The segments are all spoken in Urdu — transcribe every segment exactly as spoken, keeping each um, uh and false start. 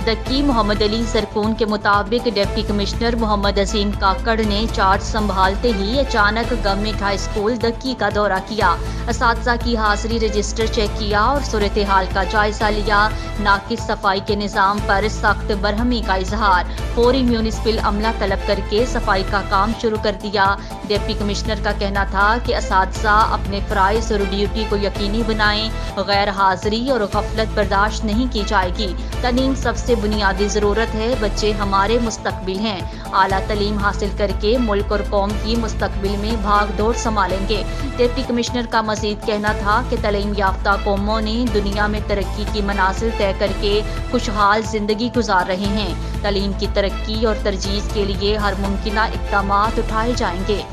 دکی محمد علی زرکون کے مطابق ڈپٹی کمشنر محمد عظیم کاکڑ نے چارج سنبھالتے ہی اچانک گورنمنٹ ہائی اسکول دکی کا دورہ کیا، اساتذہ کی حاضری رجسٹر چیک کیا اور صورتحال کا جائزہ لیا۔ ناقص صفائی کے نظام پر سخت برہمی کا اظہار، فوری میونسپل عملہ طلب کر کے صفائی کا کام شروع کر دیا۔ ڈپٹی کمشنر کا کہنا تھا کہ اساتذہ اپنے فرائض اور ڈیوٹی کو یقینی بنائیں، غیر حاضری اور غفلت برداشت نہیں کی جائے گی۔ تعلیم سب سے بنیادی ضرورت ہے، بچے ہمارے مستقبل ہیں، اعلیٰ تعلیم حاصل کر کے ملک اور قوم کی مستقبل میں بھاگ دوڑ سنبھالیں گے۔ ڈپٹی کمشنر کا مزید کہنا تھا کہ تعلیم یافتہ قوموں نے دنیا میں ترقی کی منازل طے کر کے خوشحال زندگی گزار رہے ہیں۔ تعلیم کی ترقی اور ترویج کے لیے ہر ممکنہ اقدامات اٹھائے جائیں گے۔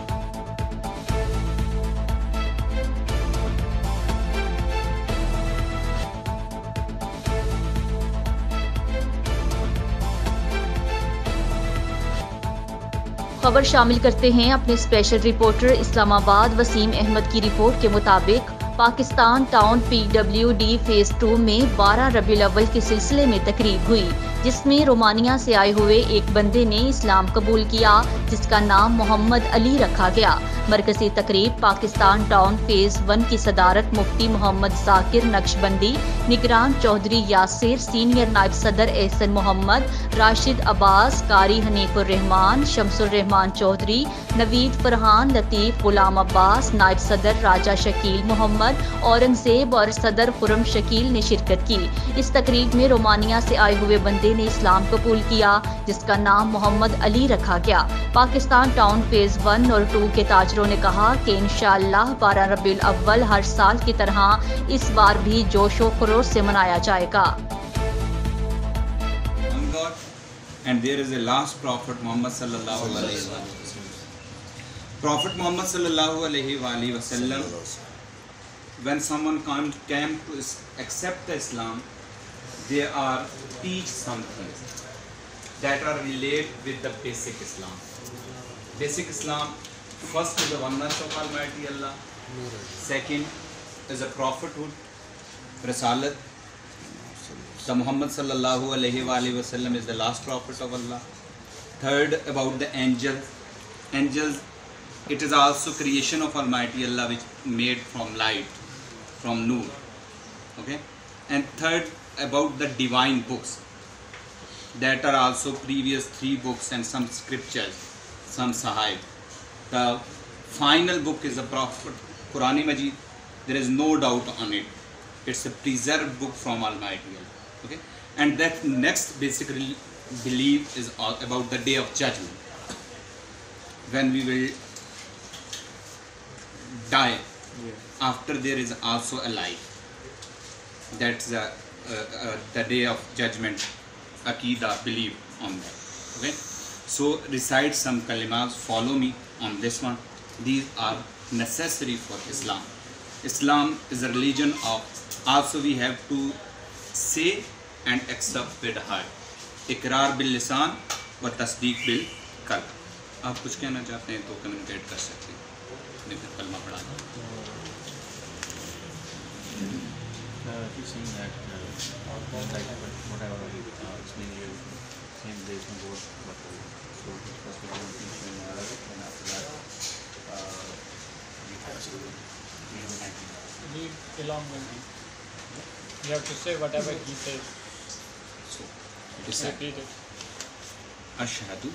خبر شامل کرتے ہیں اپنے اسپیشل رپورٹر اسلام آباد وسیم احمد کی رپورٹ کے مطابق Pakistan town P W D phase two میں بارہ ربیع الاول کے سلسلے میں تقریب ہوئی، جس میں رومانیہ سے آئے ہوئے ایک بندے نے اسلام قبول کیا جس کا نام محمد علی رکھا گیا۔ مرکزی تقریب پاکستان ٹاؤن فیز ون کی صدارت مفتی محمد ذاکر نقشبندی، نگران چودھری یاسر، سینئر نائب صدر احسن محمد، راشد عباس، قاری حنیف الرحمان، شمس الرحمان چودھری، نوید فرحان، لطیف غلام عباس، نائب صدر راجہ شکیل محمد، اورنگزیب اور صدر خرم شکیل نے شرکت کی۔ اس تقریب میں رومانیہ سے آئے ہوئے بندے نے اسلام قبول کیا جس کا نام محمد علی رکھا گیا۔ پاکستان ٹاؤن فیز ون اور ٹو کے تاجروں نے کہا کہ انشاءاللہ بارہ ربیع الاول ہر سال کی طرح اس بار بھی جوش و خروش سے منایا جائے گا۔ And there is a last prophet Muhammad sallallahu alaihi wasallam. Prophet Muhammad sallallahu alaihi wasallam, when someone come, came to accept the Islam, they are teach something that are related with the basic Islam. Basic Islam, first is the oneness of Almighty Allah. Second is a prophethood, Risalat. The Muhammad sallallahu alaihi wa sallam is the last prophet of Allah. Third, about the angels. Angels, it is also creation of Almighty Allah which made from light, from nur. Okay. And third, about the divine books. That are also previous three books and some scriptures, some sahib. The final book is the prophet Quran Majid. There is no doubt on it. It's a preserved book from Almighty Allah. Okay, and that next basic belief is all about the day of judgment, when we will die. Yeah. After there is also a life. That's the uh, uh, the day of judgment. Aqidah, believe on that. Okay, so recite some kalimas. Follow me on this one. These are necessary for Islam. Islam is a religion of. Also, we have to say and accept with heart. اقرار باللسان و تصدیق بالقلب۔ آپ کچھ کہنا چاہتے ہیں تو کمیونیکیٹ کر سکتے ہیں، نہیں پھر کلمہ پڑھا دیں۔ You have to say whatever he says. So, repeat it. Ashhadu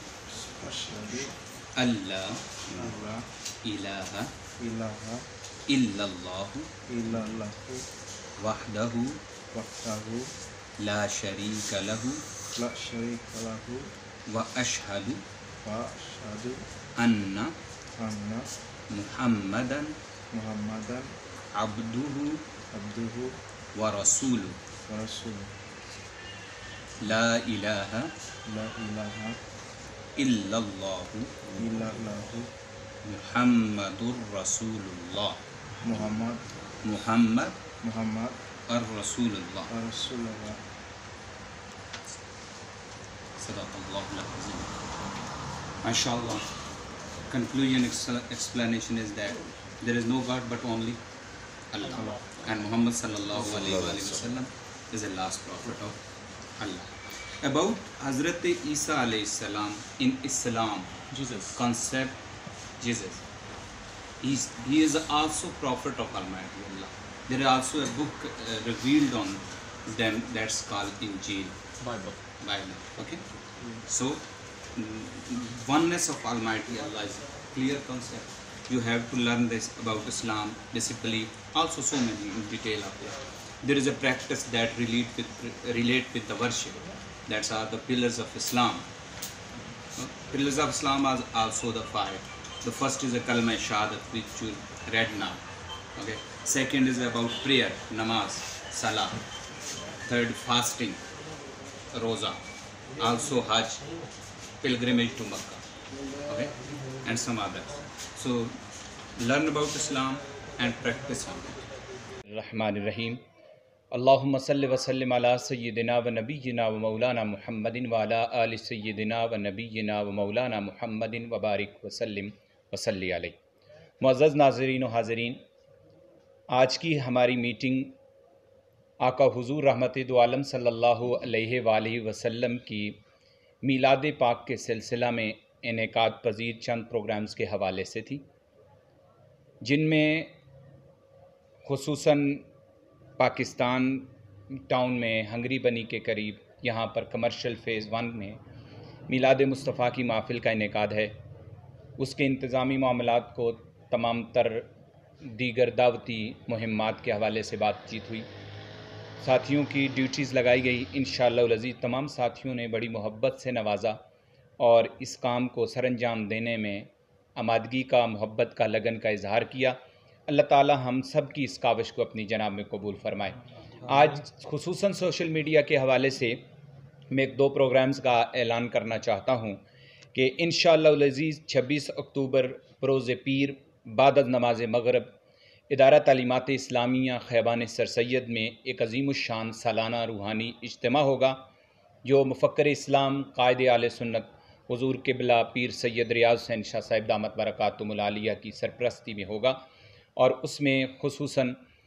Allah ilaha illallah wahdahu la sharika lahu wa ashhadu anna Muhammadan abduhu wa rasuluhu la ilaha illallah Muhammadur Rasulullah Muhammad ar Rasulullah Sadaqallahu al-Azim. MashaAllah. Conclusion explanation is that there is no God but only Allah, and Muhammad sallallahu alaihi wasallam is the last prophet of Allah. about Hazrat Isa alayhi salam in Islam. Jesus. Concept Jesus. He's, he is also prophet of Almighty Allah. There is also a book uh, revealed on them that's called Injil. Bible. Bible. Okay. So mm, oneness of Almighty Allah is a clear concept. You have to learn this about Islam, discipline, also so many in detail of it. There is a practice that relate with relate with the worship. That's are the pillars of Islam. Uh, pillars of Islam are also the five. The first is a kalma shahadat, which you read now. Okay. Second is about prayer, namaz, salah. Third, fasting, roza. Also Hajj, pilgrimage to Makkah. Okay, and some others. So learn about Islam and practice on it. Rahman Rahim. Allahumma salli wa sallim ala sayyidina wa nabiyyina wa maulana Muhammadin wa ala ali sayyidina wa nabiyyina wa maulana Muhammadin wa barik wa sallim wa salli alayhi. معزز ناظرین و حاضرین، آج کی ہماری میٹنگ آقا حضور رحمت دو عالم صلی اللہ علیہ وآلہ وسلم کی میلاد پاک کے سلسلہ میں انعقاد پذیر چند پروگرامز کے حوالے سے تھی، جن میں خصوصاً پاکستان ٹاؤن میں ہنگری بنی کے قریب یہاں پر کمرشل فیز ون میں میلاد مصطفیٰ کی محفل کا انعقاد ہے۔ اس کے انتظامی معاملات کو تمام تر دیگر دعوتی مہمات کے حوالے سے بات چیت ہوئی، ساتھیوں کی ڈیوٹیز لگائی گئی۔ انشاءاللہ العزیز تمام ساتھیوں نے بڑی محبت سے نوازا اور اس کام کو سر انجام دینے میں آمادگی کا، محبت کا، لگن کا اظہار کیا۔ اللہ تعالی ہم سب کی اس کاوش کو اپنی جناب میں قبول فرمائے۔ آج خصوصاً سوشل میڈیا کے حوالے سے میں ایک دو پروگرامز کا اعلان کرنا چاہتا ہوں کہ انشاءاللہ العزیز چھبیس اکتوبر بروز پیر بعد از نماز مغرب ادارہ تعلیمات اسلامیہ خیبان سر سید میں ایک عظیم الشان سالانہ روحانی اجتماع ہوگا، جو مفکر اسلام قائد اہل سنت حضور قبلہ پیر سید ریاض حسین شاہ صاحب دامت برکاتہم العالیہ کی سرپرستی میں ہوگا، اور اس میں خصوصاً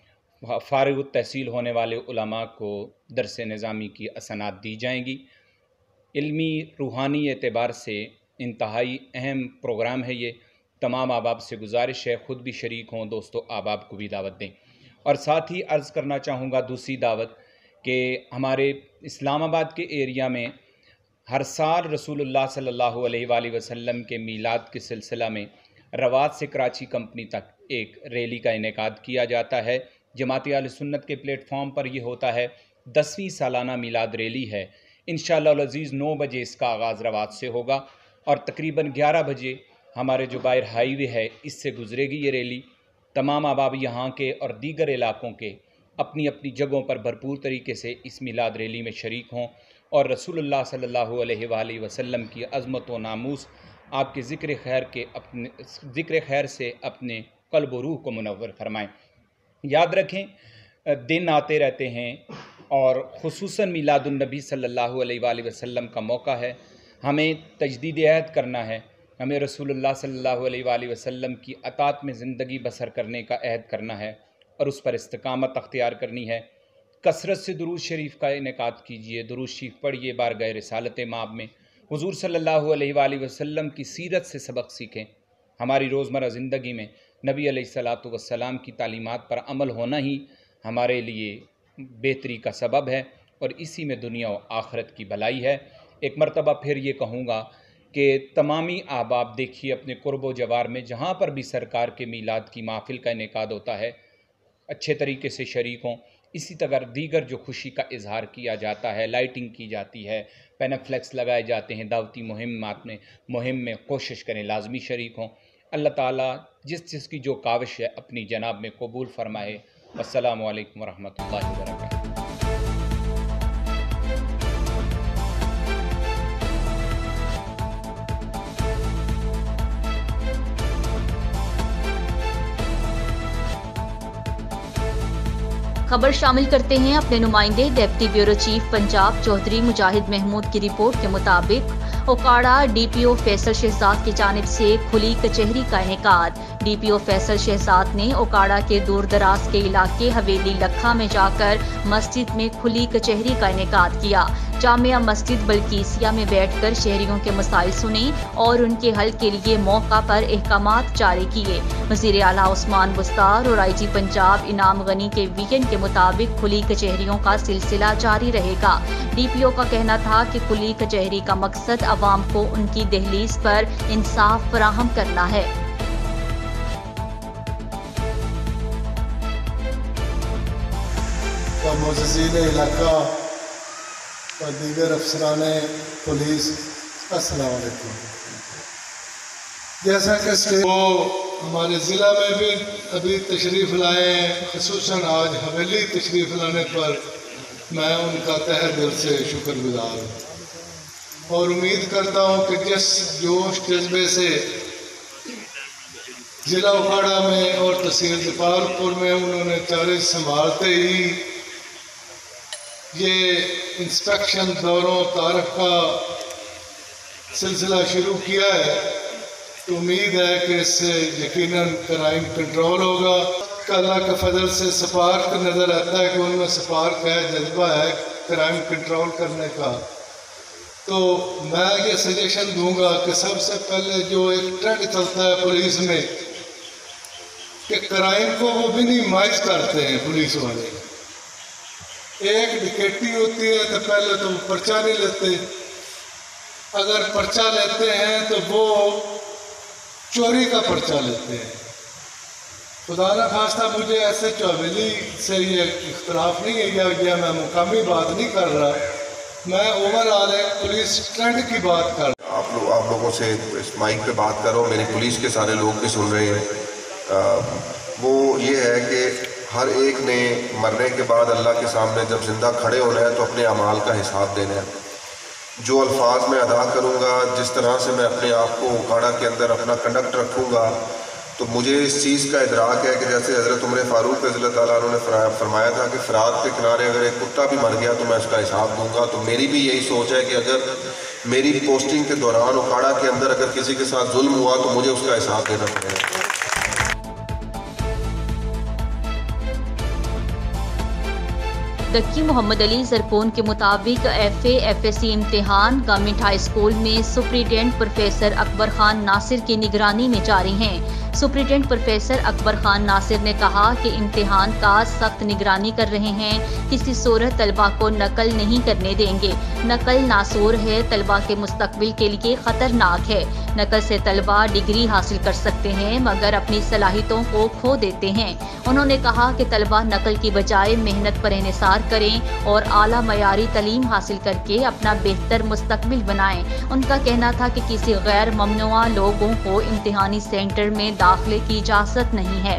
فارغ التحصیل ہونے والے علماء کو درس نظامی کی اسناد دی جائیں گی۔ علمی روحانی اعتبار سے انتہائی اہم پروگرام ہے یہ۔ تمام احباب سے گزارش ہے خود بھی شریک ہوں، دوستو احباب کو بھی دعوت دیں۔ اور ساتھ ہی عرض کرنا چاہوں گا دوسری دعوت کہ ہمارے اسلام آباد کے ایریا میں ہر سال رسول اللہ صلی اللہ علیہ وآلہ وسلم کے میلاد کے سلسلہ میں رواد سے کراچی کمپنی تک ایک ریلی کا انعقاد کیا جاتا ہے۔ جماعت اہل سنت کے پلیٹ فارم پر یہ ہوتا ہے، دسویں سالانہ میلاد ریلی ہے۔ انشاءاللہ العزیز نو بجے اس کا آغاز رواد سے ہوگا اور تقریباً گیارہ بجے ہمارے جو باہر ہائی وے ہے اس سے گزرے گی یہ ریلی۔ تمام احباب یہاں کے اور دیگر علاقوں کے اپنی اپنی جگہوں پر بھرپور طریقے سے اس میلاد ریلی میں شریک ہوں اور رسول اللہ صلی اللہ علیہ وآلہ وسلم کی عظمت و ناموس، آپ کے ذکر خیر کے اپنے ذکر خیر سے اپنے قلب و روح کو منور فرمائیں۔ یاد رکھیں دن آتے رہتے ہیں اور خصوصاً میلاد النبی صلی اللہ علیہ وآلہ وسلم کا موقع ہے، ہمیں تجدید عہد کرنا ہے، ہمیں رسول اللہ صلی اللہ علیہ وآلہ وسلم کی اطاعت میں زندگی بسر کرنے کا عہد کرنا ہے اور اس پر استقامت اختیار کرنی ہے۔ کثرت سے درود شریف کا انعقاد کیجئے، درود شریف پڑھیے بارگاہ رسالت مآب میں، حضور صلی اللہ علیہ وآلہ وسلم کی سیرت سے سبق سیکھیں۔ ہماری روزمرہ زندگی میں نبی علیہ الصلاۃ والسلام کی تعلیمات پر عمل ہونا ہی ہمارے لیے بہتری کا سبب ہے اور اسی میں دنیا و آخرت کی بھلائی ہے۔ ایک مرتبہ پھر یہ کہوں گا کہ تمامی احباب دیکھیے اپنے قرب و جوار میں جہاں پر بھی سرکار کے میلاد کی محفل کا انعقاد ہوتا ہے اچھے طریقے سے شریک ہوں۔ اسی طرح دیگر جو خوشی کا اظہار کیا جاتا ہے، لائٹنگ کی جاتی ہے، پینفلیکس لگائے جاتے ہیں، دعوتی مہمات میں مہم میں کوشش کریں لازمی شریک ہوں۔ اللہ تعالیٰ جس جس کی جو کاوش ہے اپنی جناب میں قبول فرمائے۔ السلام علیکم ورحمۃ اللہ وبرکاتہ۔ خبر شامل کرتے ہیں اپنے نمائندے deputy bureau chief Punjab Chaudhry Mujahid Mahmood کی رپورٹ کے مطابق Okara D P O Faisal Shahzad کی جانب سے کھلی کچہری کا انعقاد۔ D P O Faisal Shahzad نے اوکاڑا کے دور دراز کے علاقے حویلی لکھا میں جا کر مسجد میں کھلی کچہری کا انعقاد کیا۔ जामिया मस्जिद बल्कीसिया में बैठकर शहरियों के मसाइल सुने और उनके हल के लिए मौका पर अहकामात जारी किए। वज़ीर आला उस्मान बुस्तार और आई जी पंजाब इनाम गनी के वीकेंड के मुताबिक खुली कचहरियों का सिलसिला जारी रहेगा। डी पी ओ का कहना था कि खुली कचहरी का मकसद अवाम को उनकी दहलीज पर इंसाफ फराहम करना है। मुअज़्ज़िज़ीन इलाका और दीगर अफसरान पुलिस, अस्सलाम वालेकुम। जैसा कि स्टेट वो हमारे ज़िला में भी अभी तशरीफ़ लाए हैं, ख़ुसूसन आज हवेली तशरीफ़ लाने पर मैं उनका तहे दिल से शुक्रगुज़ार हूँ और उम्मीद करता हूँ कि जिस जोश जज्बे से ज़िला उखाड़ा में और तहसील जपालपुर में उन्होंने चार्ज संभालते ही ये इंस्पेक्शन दौरों तारक का सिलसिला शुरू किया है, तो उम्मीद है कि इससे यकीनन क्राइम कंट्रोल होगा। अल्लाह के फजल से सपार्क नज़र आता है कि उनमें सपार्क है, जज्बा है क्राइम कंट्रोल करने का। तो मैं ये सजेशन दूंगा कि सबसे पहले जो एक ट्रेंड चलता है पुलिस में कि क्राइम को वो मिनिमाइज करते हैं पुलिस वाले। एक डिकेटी होती है तो पहले तो पर्चा नहीं लेते, अगर पर्चा लेते हैं तो वो चोरी का पर्चा लेते हैं। खुदा न खास्ता मुझे ऐसे चौबेली से ये इख्तलाफ नहीं है या, या मैं मुकामी बात नहीं कर रहा, मैं ओवरऑल एक पुलिस ट्रेंड की बात कर रहा हूँ। आप लोग आप लोगों से इस माइक पे बात करो, मेरी पुलिस के सारे लोग भी सुन रहे हैं। आ, वो ये है कि हर एक ने मरने के बाद अल्लाह के सामने जब ज़िंदा खड़े होना है तो अपने अमाल का हिसाब देना है। जो अल्फाज मैं अदा करूँगा, जिस तरह से मैं अपने आप को उखाड़ा के अंदर अपना कंडक्ट रखूँगा, तो मुझे इस चीज़ का इदराक है कि जैसे हज़रत उमर फ़ारूक रज़ी अल्लाह ताला अन्हु ने फरमाया था कि फ़रात के किनारे अगर एक कुत्ता भी मर गया तो मैं उसका हिसाब दूँगा। तो मेरी भी यही सोच है कि अगर मेरी पोस्टिंग के दौरान उखाड़ा के अंदर अगर किसी के साथ जुल्म हुआ तो मुझे उसका हिसाब देना पड़ेगा। दक्की मोहम्मद अली ज़रकोन के मुताबिक F A F S C इम्तिहान गवर्नमेंट हाई स्कूल में सुप्रिटेंडेंट प्रोफेसर अकबर खान नासिर की निगरानी में जारी हैं। सुप्रिटेंडेंट प्रोफेसर अकबर खान नासिर ने कहा कि इम्तिहान का सख्त निगरानी कर रहे हैं, किसी सूरत तलबा को नकल नहीं करने देंगे। नकल नासूर है, तलबा के मुस्तकबिल के लिए ख़तरनाक है। नकल से तलबा डिग्री हासिल कर सकते हैं मगर अपनी सलाहियतों को खो देते हैं। उन्होंने कहा कि तलबा नकल की बजाय मेहनत पर इन्हिसार करें और आला मयारी तालीम हासिल करके अपना बेहतर मुस्तकबिल बनाएं। उनका कहना था कि किसी गैर ममनुआ लोगों को इम्तिहानी सेंटर में दाखिले की इजाज़त नहीं है।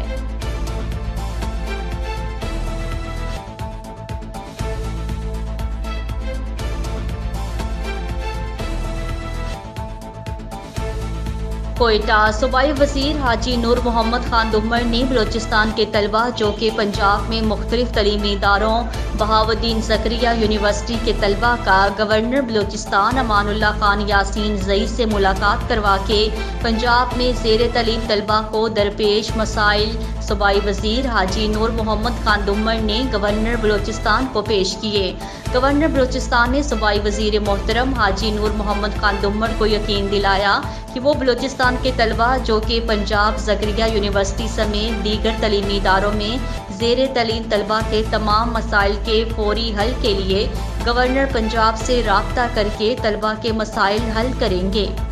कोयटा सूबाई वज़ीर हाजी नूर मोहम्मद खान दुम्मर ने बलोचिस्तान के तलबा जो कि पंजाब में मुख्तलिफ तलीमी इदारों बहाउद्दीन ज़करिया यूनिवर्सिटी के तलबा का गवर्नर बलोचिस्तान अमानुल्लाह खान यासीन जई से मुलाकात करवा के पंजाब में ज़ेर तलीम तलबा को दरपेश मसाइल सूबाई वज़ीर हाजी नूर मोहम्मद खान दुम्मर ने गवर्नर बलोचिस्तान को पेश किए। गवर्नर बलोचिस्तान ने सूबाई वज़ीर मोहतरम हाजी नूर मोहम्मद खान दुम्मर को यकीन दिलाया कि वो बलोचिस्तान के तलबा जो कि पंजाब ज़करिया यूनिवर्सिटी समेत दीगर तलीमी इदारों में ज़ेर तलीम तलबा के तमाम मसाइल के फौरी हल के लिए गवर्नर पंजाब से राब्ता करके तलबा के मसाइल हल करेंगे।